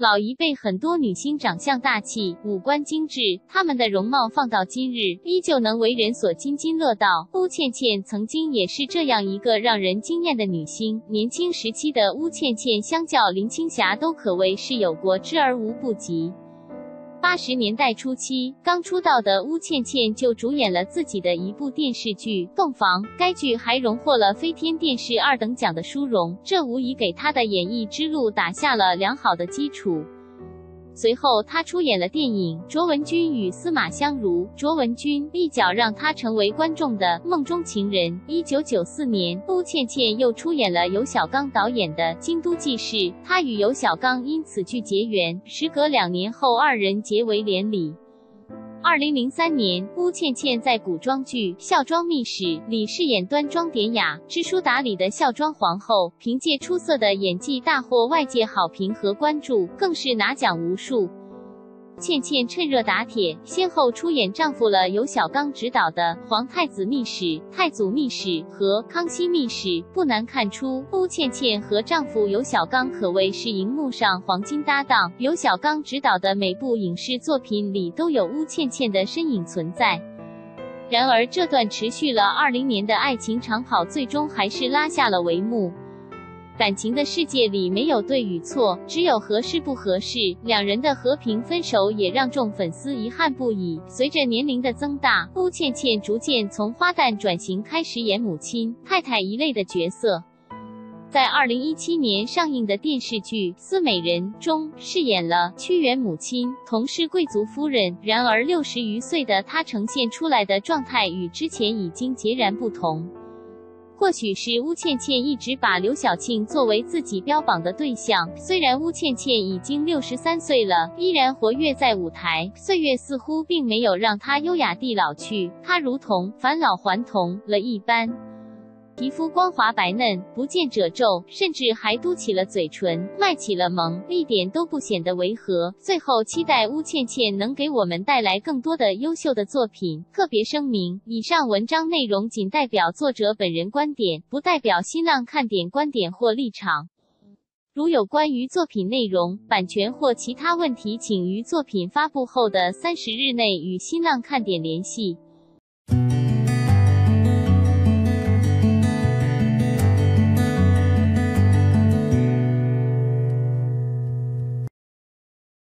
老一辈很多女星长相大气，五官精致，她们的容貌放到今日，依旧能为人所津津乐道。巫倩倩曾经也是这样一个让人惊艳的女星，年轻时期的巫倩倩相较林青霞都可谓是有过之而无不及。80年代初期，刚出道的巫倩倩就主演了自己的一部电视剧《洞房》，该剧还荣获了飞天电视2等奖的殊荣，这无疑给她的演艺之路打下了良好的基础。随后，她出演了电影《卓文君与司马相如》，卓文君一脚让她成为观众的梦中情人。1994年，巫倩倩又出演了由小刚导演的《京都记事》，她与由小刚因此剧结缘，时隔2年后二人结为连理。2003年，巫倩倩在古装剧《孝庄秘史》里饰演端庄典雅、知书达理的孝庄皇后，凭借出色的演技大获外界好评和关注，更是拿奖无数。倩倩趁热打铁，先后出演丈夫了由小刚执导的《皇太子秘史》《太祖秘史》和《康熙秘史》。不难看出，巫倩倩和丈夫由小刚可谓是荧幕上黄金搭档。由小刚执导的每部影视作品里都有巫倩倩的身影存在。然而，这段持续了20年的爱情长跑，最终还是拉下了帷幕。感情的世界里没有对与错，只有合适不合适。两人的和平分手也让众粉丝遗憾不已。随着年龄的增大，巫倩倩逐渐从花旦转型，开始演母亲、太太一类的角色。在2017年上映的电视剧《思美人》中，饰演了屈原母亲，同是贵族夫人。然而60余岁的她呈现出来的状态与之前已经截然不同。或许是巫倩倩一直把刘晓庆作为自己标榜的对象，虽然巫倩倩已经63岁了，依然活跃在舞台，岁月似乎并没有让她优雅地老去，她如同返老还童了一般。皮肤光滑白嫩，不见褶皱，甚至还嘟起了嘴唇，卖起了萌，一点都不显得违和。最后期待巫倩倩能给我们带来更多的优秀的作品。特别声明，以上文章内容仅代表作者本人观点，不代表新浪看点观点或立场。如有关于作品内容、版权或其他问题，请于作品发布后的30日内与新浪看点联系。